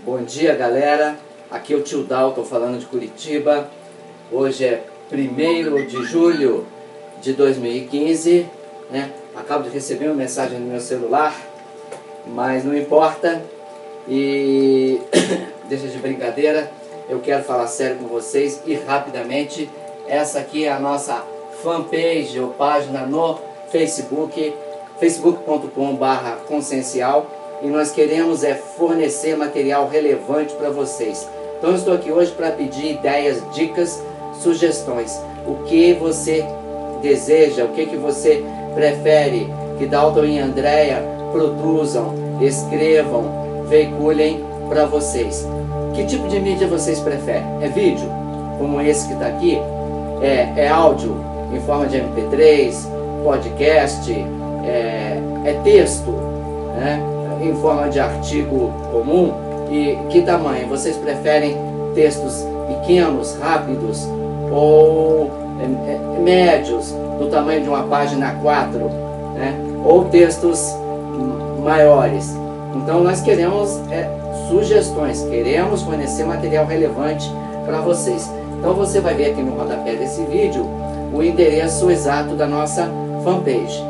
Bom dia, galera. Aqui é o tio Dalton falando de Curitiba. Hoje é 1º de julho de 2015, né? Acabo de receber uma mensagem no meu celular, mas não importa. E deixa de brincadeira, eu quero falar sério com vocês e rapidamente. Essa aqui é a nossa fanpage ou página no Facebook, facebook.com/consciencial, e nós queremos fornecer material relevante para vocês. Então eu estou aqui hoje para pedir ideias, dicas, sugestões. O que você deseja, o que você prefere que Dalton e Andréia produzam, escrevam, veiculem para vocês. Que tipo de mídia vocês preferem? É vídeo, como esse que está aqui? É áudio em forma de MP3, podcast, é texto, né, em forma de artigo comum? E que tamanho? Vocês preferem textos pequenos, rápidos, ou médios, do tamanho de uma página A4, né, ou textos maiores? Então nós queremos sugestões, queremos fornecer material relevante para vocês. Então você vai ver aqui no rodapé desse vídeo o endereço exato da nossa fanpage,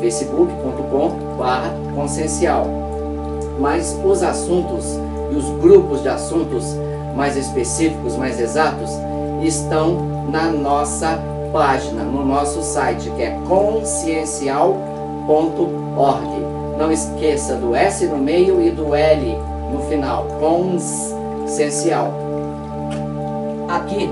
facebook.com/consciencial. Mas os assuntos e os grupos de assuntos mais específicos, mais exatos, estão na nossa página, no nosso site, que é consciencial.org. Não esqueça do S no meio e do L no final, consciencial. Aqui,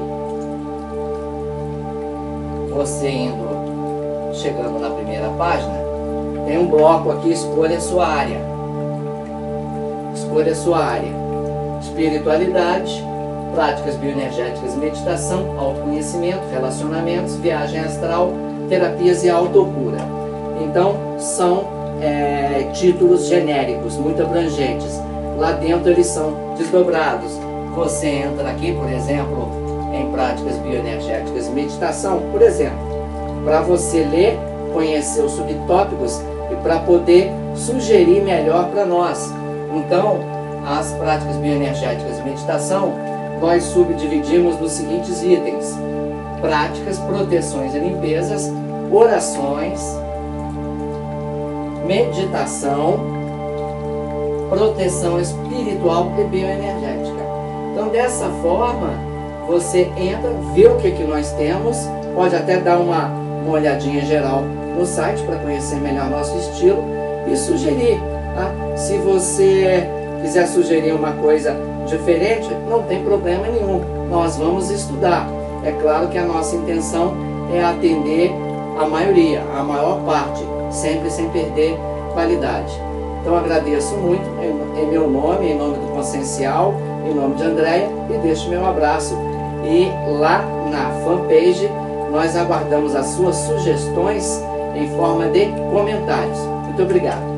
você chegando na primeira página, tem um bloco aqui, escolha a sua área. Escolha a sua área. Espiritualidade, práticas bioenergéticas, meditação, autoconhecimento, relacionamentos, viagem astral, terapias e autocura. Então, são títulos genéricos, muito abrangentes. Lá dentro eles são desdobrados. Você entra aqui, por exemplo, em práticas bioenergéticas e meditação, por exemplo, para você ler, conhecer os subtópicos e para poder sugerir melhor para nós. Então, as práticas bioenergéticas e meditação, nós subdividimos nos seguintes itens: práticas, proteções e limpezas, orações, meditação, proteção espiritual e bioenergética. Então, dessa forma, você entra, vê o que nós temos, pode até dar uma olhadinha geral no site para conhecer melhor nosso estilo e sugerir. Tá? Se você quiser sugerir uma coisa diferente, não tem problema nenhum, nós vamos estudar. É claro que a nossa intenção é atender a maioria, a maior parte, sempre sem perder qualidade. Então agradeço muito em meu nome, em nome do Consciencial, em nome de Andréia, e deixo meu abraço. E lá na fanpage nós aguardamos as suas sugestões em forma de comentários. Muito obrigado.